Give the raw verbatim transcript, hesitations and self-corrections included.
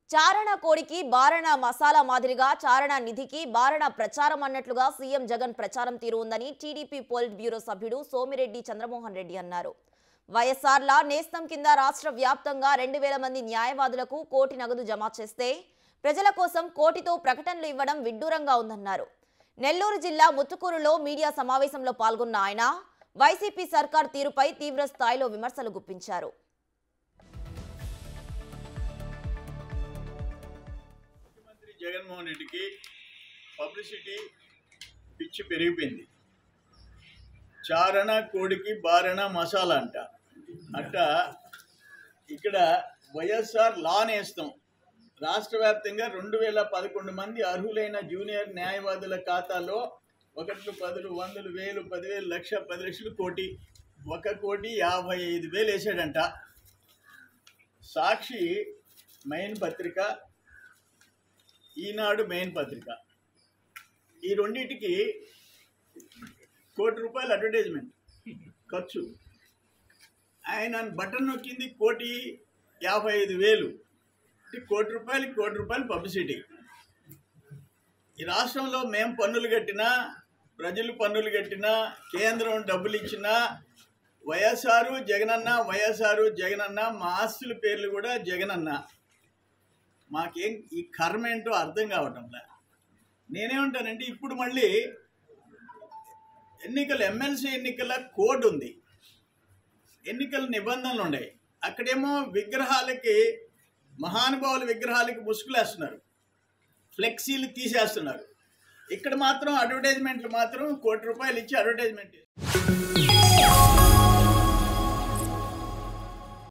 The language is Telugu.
చారణ కోడికి బారణ మసాలా మాదిరిగా చారణ నిధికి బారణ ప్రచారం అన్నట్లుగా సీఎం జగన్ ప్రచారం తీరు ఉందని టీడీపీ పోలిట్ బ్యూరో సభ్యుడు సోమిరెడ్డి చంద్రమోహన్ రెడ్డి అన్నారు. వైఎస్ఆర్ లా నేస్తం కింద రాష్ట్ర వ్యాప్తంగా రెండు వేల మంది న్యాయవాదులకు కోటి నగదు జమ చేస్తే ప్రజల కోసం కోటితో ప్రకటనలు ఇవ్వడం విడ్డూరంగా ఉందన్నారు. నెల్లూరు జిల్లా ముత్తుకూరులో మీడియా సమావేశంలో పాల్గొన్న ఆయన వైసీపీ సర్కార్ తీరుపై తీవ్ర స్థాయిలో విమర్శలు గుప్పించారు. జగన్మోహన్ రెడ్డికి పబ్లిసిటీ పిచ్చి పెరిగిపోయింది. చారణ కోడికి బారణ మసాలా అంట అట్ట ఇక్కడ వైఎస్ఆర్ లా నేస్తం రాష్ట్ర వ్యాప్తంగా రెండు వేల పదకొండు మంది అర్హులైన జూనియర్ న్యాయవాదుల ఖాతాలో ఒకట్లు పదులు వందలు వేలు పదివేలు లక్ష పది లక్షలు కోటి ఒక కోటి యాభై ఐదు వేలు వేసాడంట. సాక్షి మెయిన్ పత్రిక, ఈనాడు మెయిన్ పత్రిక, ఈ రెండింటికి కోటి రూపాయలు అడ్వర్టైజ్మెంట్ ఖర్చు. ఆయన బటన్ నొక్కింది కోటి యాభై ఐదు వేలు కోటి రూపాయలకి కోటి రూపాయలు పబ్లిసిటీ. ఈ రాష్ట్రంలో మేము పన్నులు కట్టినా, ప్రజలు పన్నులు కట్టినా, కేంద్రం డబ్బులు ఇచ్చినా వైఎస్ఆర్ జగనన్న వైఎస్ఆర్ జగనన్న మా ఆస్తుల పేర్లు కూడా జగనన్న. మాకేం ఈ కర్మ ఏంటో అర్థం కావటంలే. నేనేమంటానంటే ఇప్పుడు మళ్ళీ ఎన్నికల ఎమ్మెల్సీ ఎన్నికల కోడ్ ఉంది, ఎన్నికల నిబంధనలు ఉన్నాయి. అక్కడేమో విగ్రహాలకి, మహానుభావుల విగ్రహాలకి ముసుగులేస్తున్నారు, ఫ్లెక్సీలు తీసేస్తున్నారు. ఇక్కడ మాత్రం అడ్వర్టైజ్మెంట్లు మాత్రం కోటి రూపాయలు ఇచ్చి అడ్వర్టైజ్మెంట్